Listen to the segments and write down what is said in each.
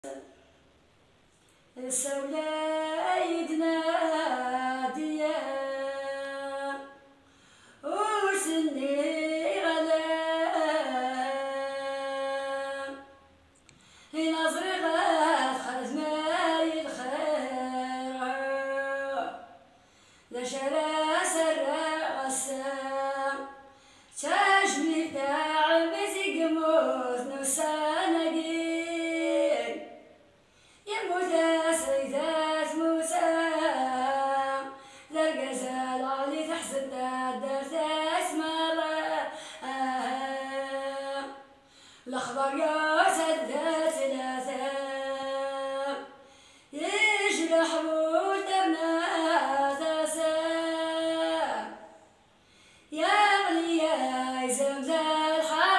سولايدنا ديا وسني غلام نظري غاد خزماي الخير لا شرا سرا غسام تاجمي تاع مزيق موت نوسانا قيل يموت سيدات موسام لا الغزال علي تحسن دارت اسمر الاخضر يا سدات الاثام يجرح ودمنا تسام يا غليا زمزم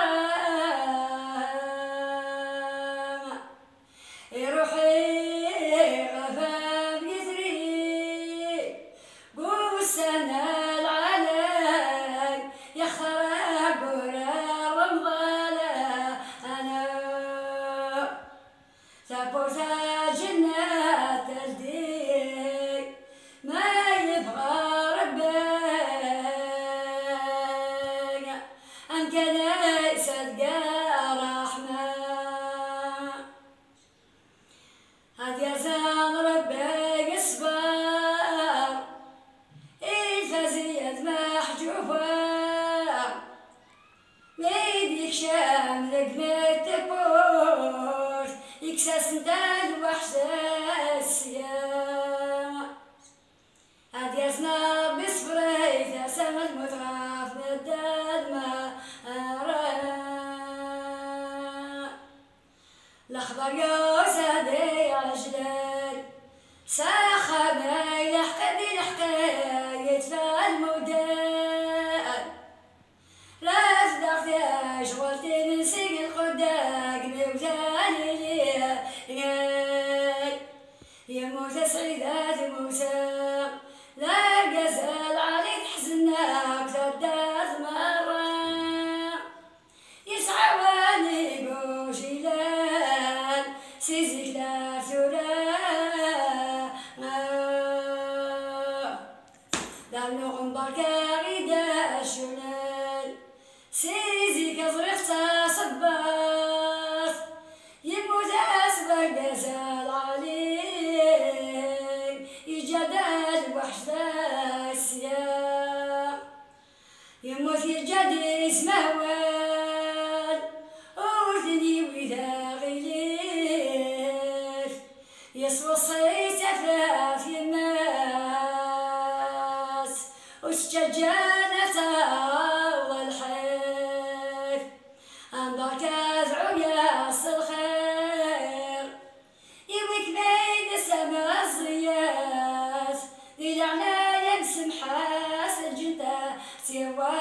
الحرام روحي غفام يثري قوسنا العلي يخرب رمضان انا ثبوت جنات الدين ما يبغى ربي ان كان يصدق رحمه هاد يا زان ربي اصبر الفزية محجوفة ميديك شاملك متبوش يكساس ندال وحش السيام هاد يا زنا بصبري يا سما المتغاف ندال ما الأخضر يا سادي عجلال ساخبا يحقد الحكاية فالمودال لا صدقت يا شغلتي نسيق القداق نوتاني ليا يا موسى سعيدات موسى لا الغزال عليك حزناك تدات مرة يسعى واني قوشي سيزيك لا ثورة دارنو غنبركا غيدا الشلال سيزيك أزرقتا صباط يموت أسبق دزال عليك يجدال وحدة السيام يموت يجدي اسمه وال أوثني وإذا غيليت يسوى الصيت أفراف يماس وشجانة الله الحيف أنباك أدعو يا الخير يويك بين السماء الزيات يلعنا يمسم حاس الجنة سوى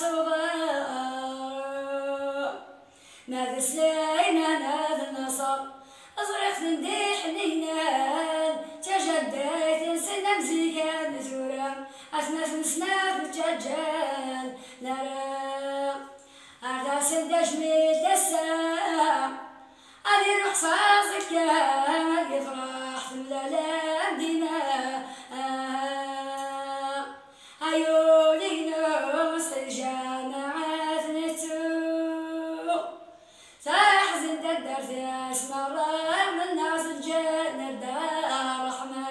صغار ماذا سليمان هذا النصر أزرق ندي حنينان تجديت نسنا مزيكان نزورا أثناء نسنا بتجان نرى أردا سندا جميل تسام أدي روح صاصك ما يفرح تملا مدينة أيو لينا مستجامعات نتو ساحزن تدرت اسم الله من ناس الجنة دار رحمة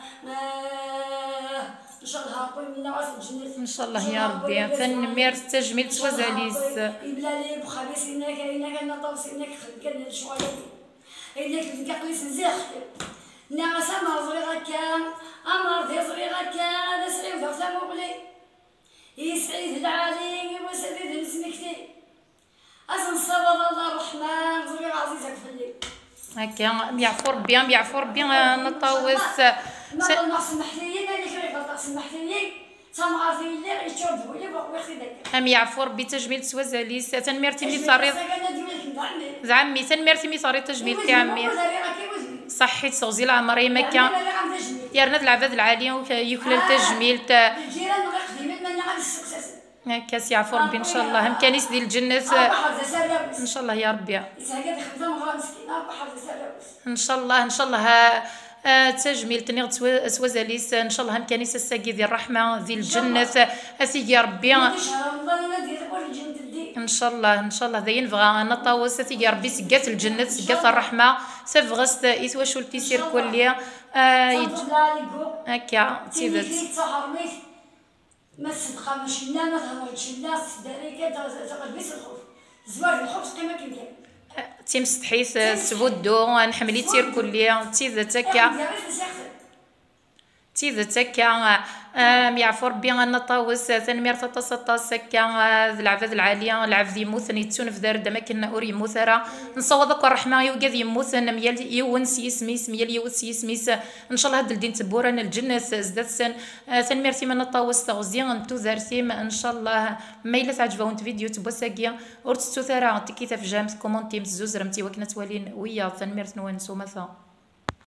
إن شاء الله هاكل من ناس الجنة ان شاء الله يا ربي تنمير تجميل توزاليس يبلا لي بخبيس إنك أنا طوس إنك خلقنا شوية إنك تقليس نزيخ ناس أمر صغيرة كان أمر ذي صغيرة كان هذا سعيد وثلاثة مغلي يسعيد العالي وسديد نسمكتي أصلا صبر الله الرحمن صغير عزيزك في الليل هكا بيعفو ربي بيعفو ربي نطاوس ما سمح لي مالك غير غلط سمح لي تمغار في الليل يشرب لي ويخي داك ام يعفو ربي تجميل توزاليس تنميرتي مي صاري زعمي تنميرتي مي صاري تجميل تي عمي صحيت صوزي العمر يا مكة يا رنا العباد العالية ويكل التجميل الجيران غير قديمين ما نعرف السكسس كاس يعفو ربي ان شاء الله هم كنيس ديال الجنة ان شاء الله يا ربي. ان شاء الله ان شاء الله تجميل تنيغ سوازاليس ان شاء الله هم كانيس الساقي ذي الرحمه ذي الجنه اثي يا ربي ان شاء الله ان شاء الله ذا ينفغى نطاوس اثي يا ربي سقات الجنه سقات الرحمه سفغست ايثواش تيسير كليا هكا تيذات ما صدقه ماشي لا ما تهضرش لا داري كذا بس الخوف زواج الخبز كما كيمكن تيمستحيس سفودو نحملي تير كليا تيذات هكا تيذات هكا يعفو ربي نطاوس تنمير تطاس هكا العباد العاليه العبد يموت نيتون في دار ما كنا اور يموت راه نصوضك الرحمه يوقاد يموت ميال يونس يسميس ميال يوس يسميس ان شاء الله هاد الدين تبورنا الجنه زدات سن تنمير تيما نطاوس تغزي انتو زارتيم ان شاء الله ما الا تعجبون فيديو تبوساكيا اور تستثرا تكيتا في جامت كومونتي مزوز رمتي وكنا توالين ويا تنمير نوان سومثا